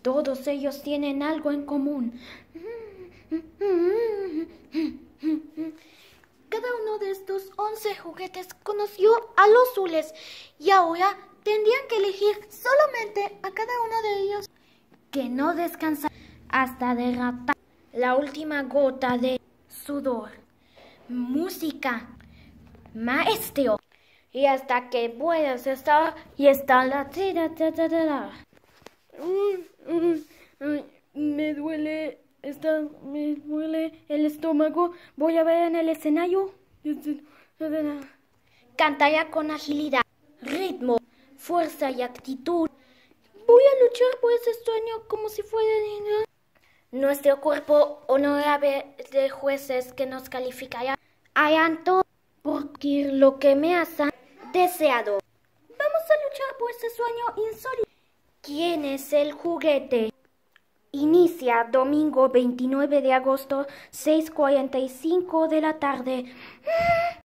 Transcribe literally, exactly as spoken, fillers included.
Todos ellos tienen algo en común. Cada uno de estos once juguetes conoció a los Zules y ahora tendrían que elegir solamente a cada uno de ellos, que no descansa hasta derrotar la última gota de sudor. Música, maestro, y hasta que puedas estar y está la tira, tira, tira. Uy, uy, uy, me duele, está, me duele el estómago. Voy a ver en el escenario. Cantará con agilidad, ritmo, fuerza y actitud. Voy a luchar por ese sueño como si fuera niña. Nuestro cuerpo honorable de jueces que nos calificará harán todo porque lo que me has deseado. Vamos a luchar por ese sueño insólito. ¿Quién es el juguete? Inicia domingo veintinueve de agosto, seis cuarenta y cinco de la tarde.